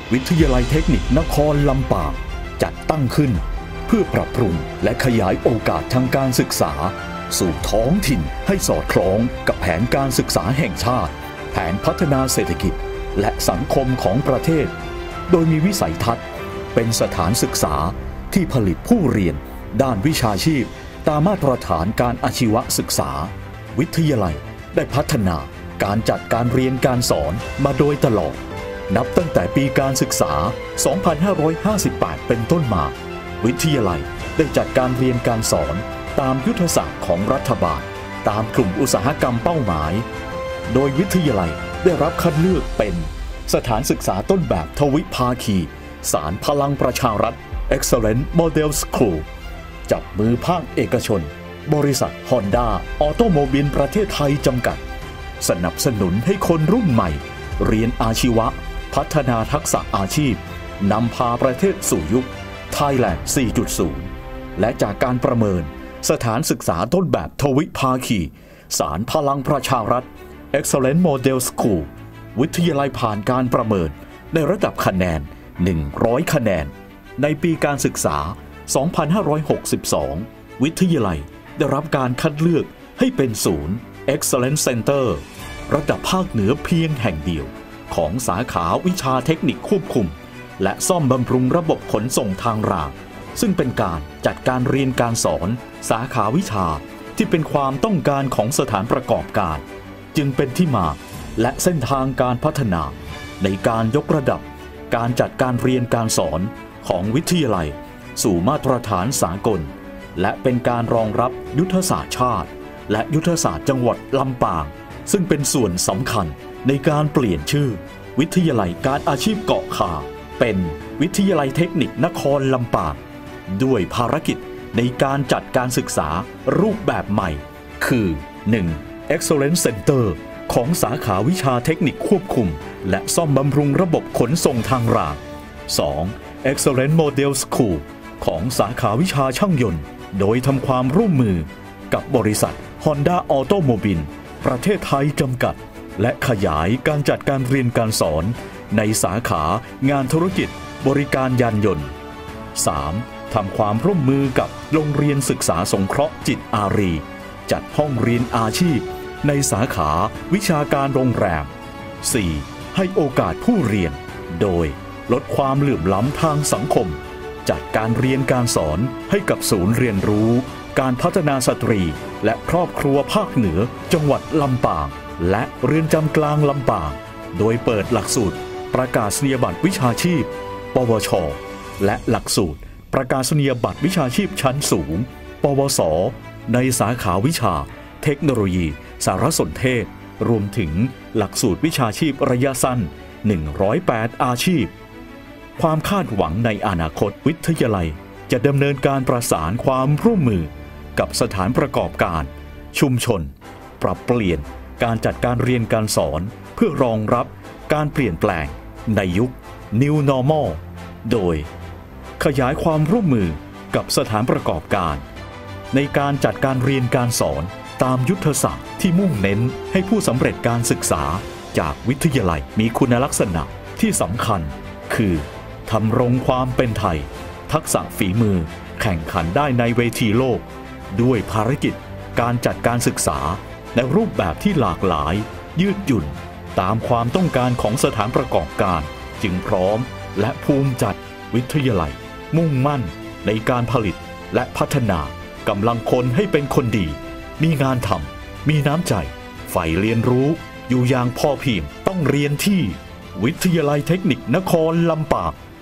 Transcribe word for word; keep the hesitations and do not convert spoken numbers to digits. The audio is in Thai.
วิทยาลัยเทคนิคนครลำปางจัดตั้งขึ้นเพื่อปรับปรุงและขยายโอกาสทางการศึกษาสู่ท้องถิ่นให้สอดคล้องกับแผนการศึกษาแห่งชาติแผนพัฒนาเศรษฐกิจและสังคมของประเทศโดยมีวิสัยทัศน์เป็นสถานศึกษาที่ผลิตผู้เรียนด้านวิชาชีพตามมาตรฐานการอาชีวศึกษาวิทยาลัยได้พัฒนาการจัดการเรียนการสอนมาโดยตลอดนับตั้งแต่ปีการศึกษา สองพันห้าร้อยห้าสิบแปด เป็นต้นมาวิทยาลัยได้จัดการเรียนการสอนตามยุทธศาสตร์ของรัฐบาลตามกลุ่มอุตสาหกรรมเป้าหมายโดยวิทยาลัยได้รับคัดเลือกเป็นสถานศึกษาต้นแบบทวิภาคีสารพลังประชารัฐ Excellent Model School จับมือภาคเอกชนบริษัท Honda ออโตโมบิลประเทศไทยจำกัดสนับสนุนให้คนรุ่นใหม่เรียนอาชีวะพัฒนาทักษะอาชีพนำพาประเทศสู่ยุค Thailand สี่จุดศูนย์ และจากการประเมินสถานศึกษาต้นแบบทวิภาคีสารพลังประชารัฐ Excellent Model School วิทยาลัยผ่านการประเมินในระดับคะแนนหนึ่งร้อยคะแนนในปีการศึกษา สองพันห้าร้อยหกสิบสอง วิทยาลัยได้รับการคัดเลือกให้เป็นศูนย์ Excellence Center ระดับภาคเหนือเพียงแห่งเดียวของสาขาวิชาเทคนิคควบคุมและซ่อมบำรุงระบบขนส่งทางรางซึ่งเป็นการจัดการเรียนการสอนสาขาวิชาที่เป็นความต้องการของสถานประกอบการจึงเป็นที่มาและเส้นทางการพัฒนาในการยกระดับการจัดการเรียนการสอนของวิทยาลัยสู่มาตรฐานสากลและเป็นการรองรับยุทธศาสตร์ชาติและยุทธศาสตร์จังหวัดลำปางซึ่งเป็นส่วนสำคัญในการเปลี่ยนชื่อวิทยาลัยการอาชีพเกาะขาเป็นวิทยาลัยเทคนิคนครลำปางด้วยภารกิจในการจัดการศึกษารูปแบบใหม่คือ หนึ่ง Excellence Center ของสาขาวิชาเทคนิคควบคุมและซ่อมบำรุงระบบขนส่งทางราง สอง Excellent Model School ของสาขาวิชาช่างยนต์โดยทำความร่วมมือกับบริษัท Honda Automobile ประเทศไทยจำกัดและขยายการจัดการเรียนการสอนในสาขางานธุรกิจบริการยานยนต์ สาม ทำความร่วมมือกับโรงเรียนศึกษาสงเคราะห์จิตอารีจัดห้องเรียนอาชีพในสาขาวิชาการโรงแรม สี่ ให้โอกาสผู้เรียนโดยลดความเหลื่อมล้ำทางสังคมจัดการเรียนการสอนให้กับศูนย์เรียนรู้การพัฒนาสตรีและครอบครัวภาคเหนือจังหวัดลำปางและเรือนจำกลางลำปางโดยเปิดหลักสูตรประกาศนียบัตรวิชาชีพปวชและหลักสูตรประกาศนียบัตรวิชาชีพชั้นสูงปวสในสาขาวิชาเทคโนโลยีสารสนเทศรวมถึงหลักสูตรวิชาชีพระยะสั้นหนึ่งร้อยแปดอาชีพความคาดหวังในอนาคตวิทยาลัยจะดำเนินการประสานความร่วมมือกับสถานประกอบการชุมชนปรับเปลี่ยนการจัดการเรียนการสอนเพื่อรองรับการเปลี่ยนแปลงในยุค New Normal โดยขยายความร่วมมือกับสถานประกอบการในการจัดการเรียนการสอนตามยุทธศาสตร์ที่มุ่งเน้นให้ผู้สำเร็จการศึกษาจากวิทยาลัยมีคุณลักษณะที่สำคัญคือทำรงความเป็นไทยทักษะฝีมือแข่งขันได้ในเวทีโลกด้วยภารกิจการจัดการศึกษาในรูปแบบที่หลากหลายยืดหยุ่นตามความต้องการของสถานประกอบการจึงพร้อมและภูมิจัดวิทยาลัยมุ่งมั่นในการผลิตและพัฒนากำลังคนให้เป็นคนดีมีงานทำมีน้ำใจใฝ่เรียนรู้อยู่อย่างพอเพียงต้องเรียนที่วิทยาลัยเทคนิคนครลำปาง